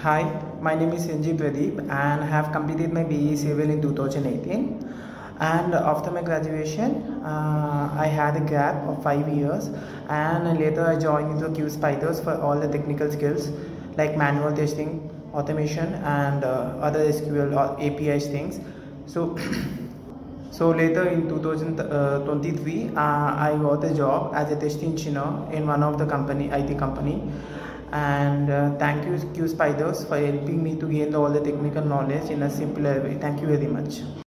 Hi, my name is N G Pradeep and I have completed my BE Civil in 2018. And after my graduation, I had a gap of 5 years, and later I joined into QSpiders for all the technical skills like manual testing, automation, and other SQL or APIs things. So, so later in 2023, I got a job as a test engineer in one of the IT company. And thank you QSpiders for helping me to gain all the technical knowledge in a simpler way. Thank you very much.